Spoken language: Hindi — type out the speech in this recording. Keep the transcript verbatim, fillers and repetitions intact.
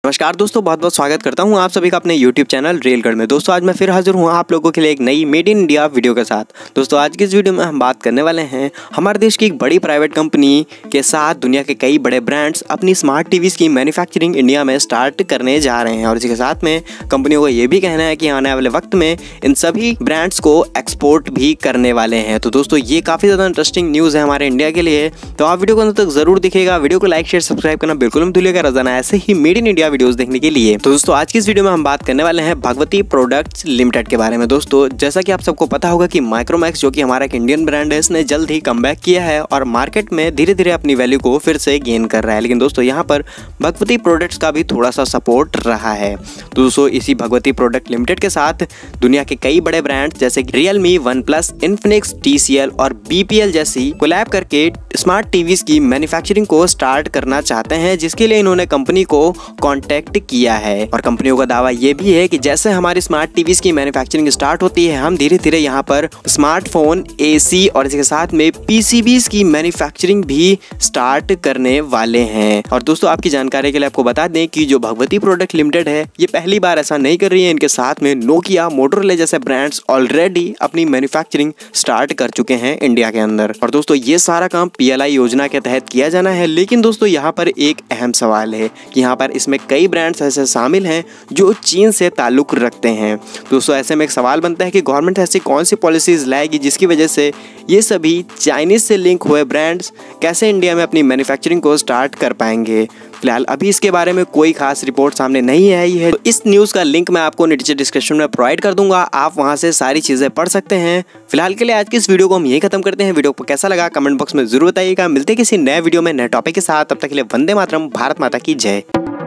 नमस्कार दोस्तों, बहुत बहुत स्वागत करता हूं आप सभी का अपने यूट्यूब चैनल रेलगढ़ में। दोस्तों आज मैं फिर हाजिर हूं आप लोगों के लिए एक नई मेड इन इंडिया वीडियो के साथ। दोस्तों आज की इस वीडियो में हम बात करने वाले हैं हमारे देश की एक बड़ी प्राइवेट कंपनी के साथ दुनिया के कई बड़े ब्रांड्स अपनी स्मार्ट टीवीज़ की मैन्युफैक्चरिंग इंडिया में स्टार्ट करने जा रहे हैं। और इसके साथ में कंपनियों को ये भी कहना है कि आने वाले वक्त में इन सभी ब्रांड्स को एक्सपोर्ट भी करने वाले हैं। तो दोस्तों ये काफ़ी ज़्यादा इंटरेस्टिंग न्यूज़ है हमारे इंडिया के लिए, तो आप वीडियो को अंत तक जरूर दिखेगा। वीडियो को लाइक शेयर सब्सक्राइब करना बिल्कुल मत भूलिएगा रोजाना ऐसे ही मेड इन इंडिया वीडियोस देखने के लिए। तो दोस्तों आज की इस वीडियो में हम बात करने वाले हैं भगवती प्रोडक्ट्स लिमिटेड के बारे में। दोस्तों जैसा कि आप सबको पता होगा कि माइक्रोमैक्स जो कि हमारा एक इंडियन ब्रांड है, इसने जल्द ही कमबैक किया है और मार्केट में धीरे धीरे अपनी वैल्यू को फिर से गेन कर रहा है। लेकिन दोस्तों यहाँ पर भगवती प्रोडक्ट्स का भी थोड़ा सा सपोर्ट रहा है। तो दोस्तों इसी भगवती प्रोडक्ट लिमिटेड के साथ दुनिया के कई बड़े ब्रांड जैसे Realme, OnePlus, Infinix, T C L और बी पी एल जैसी कोलैब करके स्मार्ट टीवीज की मैन्युफैक्चरिंग को स्टार्ट करना चाहते हैं, जिसके लिए इन्होंने कंपनी को कांटेक्ट किया है। और कंपनियों का दावा ये भी है कि जैसे हमारी स्मार्ट टीवीज की मैन्युफैक्चरिंग स्टार्ट होती है, हम धीरे धीरे यहाँ पर स्मार्टफोन, एसी और इसके साथ में पीसीबीज की मैन्युफैक्चरिंग भी स्टार्ट करने वाले हैं। और दोस्तों आपकी जानकारी के लिए आपको बता दें कि जो भगवती प्रोडक्ट लिमिटेड है ये पहली बार ऐसा नहीं कर रही है। इनके साथ में नोकिया, मोटोरोला जैसे ब्रांड्स ऑलरेडी अपनी मैन्युफैक्चरिंग स्टार्ट कर चुके हैं इंडिया के अंदर। और दोस्तों ये सारा काम पी एल आई योजना के तहत किया जाना है। लेकिन दोस्तों यहाँ पर एक अहम सवाल है कि यहाँ पर इसमें कई ब्रांड्स ऐसे शामिल हैं जो चीन से ताल्लुक रखते हैं। दोस्तों ऐसे में एक सवाल बनता है कि गवर्नमेंट ऐसी कौन सी पॉलिसीज लाएगी जिसकी वजह से ये सभी चाइनीज से लिंक हुए ब्रांड्स कैसे इंडिया में अपनी मैन्युफैक्चरिंग को स्टार्ट कर पाएंगे। फिलहाल अभी इसके बारे में कोई खास रिपोर्ट सामने नहीं आई है। तो इस न्यूज़ का लिंक मैं आपको नीचे डिस्क्रिप्शन में प्रोवाइड कर दूंगा, आप वहां से सारी चीज़ें पढ़ सकते हैं। फिलहाल के लिए आज की इस वीडियो को हम यही खत्म करते हैं। वीडियो को कैसा लगा कमेंट बॉक्स में जरूर बताइएगा। मिलते हैं किसी नए वीडियो में नए टॉपिक के साथ, तब तक के लिए वंदे मातरम, भारत माता की जय।